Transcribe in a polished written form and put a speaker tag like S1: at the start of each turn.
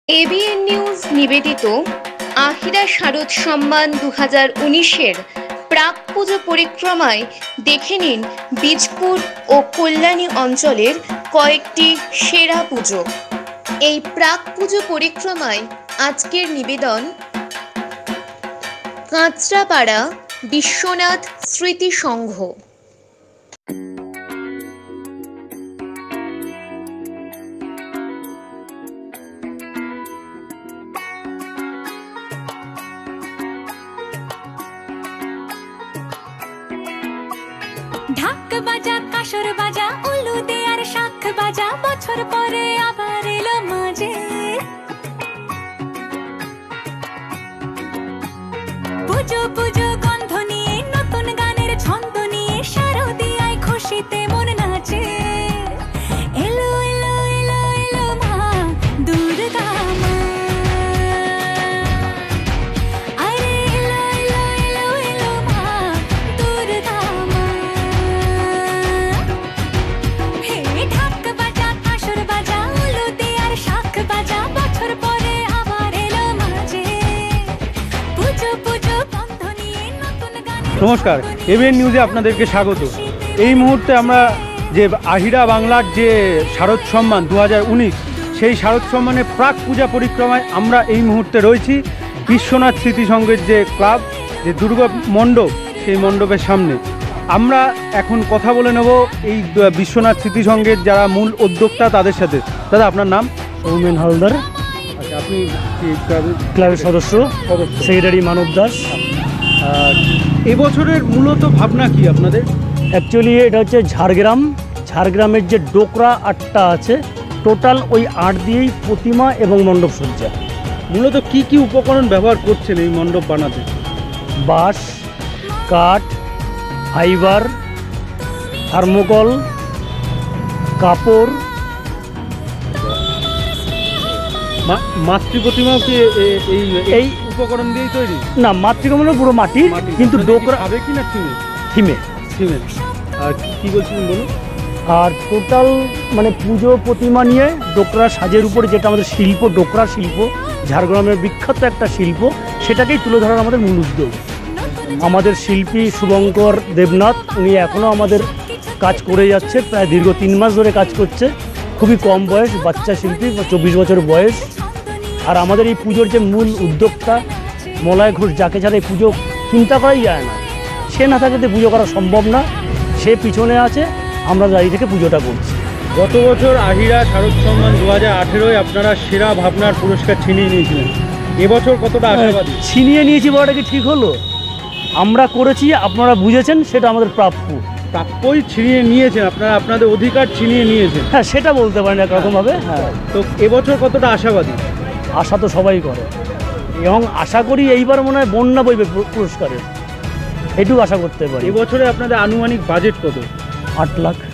S1: ABN news নিবেদিত আহিরা শারদ সম্মান 2019-এর প্রাক পুজো পরিক্রমায় দেখে নিন বীজপুর ও কল্যাণী অঞ্চলের কয়েকটি সেরা পুজো। এই প্রাক পুজো পরিক্রমায় আজকের নিবেদন কাঁচরাপাড়া বিশ্বনাথ স্মৃতি সংঘ।
S2: ঢাক বাজা কাসর বাজা উলু দে আর শাখ বাজা, বছর পরে আবার এলো মাঝে। পুজো পুজো গন্ধ নিয়ে নতুন গানের ছন্দ নিয়ে শারদিয়ায় খুশিতে মন নাচে। এলো এলো এলো এলো মা দুর্গা মা, আরে এলো এলো এলো এলো মা দুর্গা মা। হে ঢাক বাজা কাসর বাজা উলু দে আর শাখ বাজা, বছর পরে আবার এলো মাঝে। পুজো পুজো গন্ধ নিয়ে নতুন গানের।
S3: নমস্কার, এবিএন নিউজে আপনাদেরকে স্বাগত। এই মুহূর্তে আমরা যে আহিরা বাংলার যে শারদ সম্মান 2019, সেই শারদ সম্মানের প্রাক পূজা পরিক্রমায় আমরা এই মুহূর্তে রয়েছি বিশ্বনাথ স্মৃতি সংঘের যে ক্লাব, যে দুর্গা মণ্ডপ, সেই মণ্ডপের সামনে। আমরা এখন কথা বলে নেব এই বিশ্বনাথ স্মৃতি সংঘের যারা মূল উদ্যোক্তা তাদের সাথে। দাদা, আপনার নাম?
S4: সৌমেন হালদার।
S3: আচ্ছা, আপনি
S4: ক্লাবের সদস্য, সেক্রেটারি মানব দাস।
S3: এবছরের মূলত ভাবনা কি আপনাদের?
S4: অ্যাকচুয়ালি এটা হচ্ছে ঝাড়গ্রামের যে ডোকরা আটটা আছে, টোটাল ওই 8 দিয়েই প্রতিমা এবং মণ্ডপ সজ্জা।
S3: মূলত কি কি উপকরণ ব্যবহার করছেন এই মণ্ডপ বানাতে?
S4: বাঁশ, কাঠ, ফাইবার, থার্মোকল, কাপড়।
S3: মাতৃ প্রতিমাও কি এই উপকরণ দিয়েই তৈরি?
S4: না, মাতৃকমল পুরো মাটির, কিন্তু ডোকরা
S3: হবে কি না
S4: থিমে।
S3: আর কি বলছিলেন বলুন?
S4: আর টোটাল মানে পুজো প্রতিমা নিয়ে ডোকরা সাজের উপরে যেটা আমাদের শিল্প, ডোকরা শিল্প ঝাড়গ্রামের বিখ্যাত একটা শিল্প, সেটাকেই তুলে ধরার আমাদের মূল উদ্যোগ। আমাদের শিল্পী শুভঙ্কর দেবনাথ, উনি এখনও আমাদের কাজ করে যাচ্ছে, প্রায় দীর্ঘ 3 মাস ধরে কাজ করছে। খুবই কম বয়স, বাচ্চা শিল্পী, 24 বছর বয়স। আর আমাদের এই পুজোর যে মূল উদ্যোক্তা মলয় ঘোষ, যাকে ছাড়া এই পুজো চিন্তা করাই যায় না, সে না থাকলে পুজো করা সম্ভব না। সে পিছনে আছে, আমরা দাঁড়িয়ে থেকে পুজোটা করছি।
S3: গত বছর আহিরা শারদ সম্মান 2018-য় আপনারা সেরা ভাবনার পুরস্কার ছিনিয়ে নিয়েছিলেন। এবছর কতটা আশাবাদী?
S4: ছিনিয়ে নিয়েছি বলাটা কি ঠিক হলো? আমরা করেছি, আপনারা বুঝেছেন, সেটা আমাদের প্রাপ্য।
S3: প্রাপ্যই ছিনিয়ে নিয়েছেন আপনারা, আপনাদের অধিকার ছিনিয়ে নিয়েছেন।
S4: হ্যাঁ, সেটা বলতে পারেন একরকমভাবে। হ্যাঁ,
S3: তো এবছর কতটা আশাবাদী?
S4: আশা তো সবাই করে, এবং আশা করি এইবার মনে হয় বন্যা বইবে পুরস্কারের, এটুকু আশা করতে পারি।
S3: এবছরে আপনাদের আনুমানিক বাজেট কত?
S4: 8 লাখ।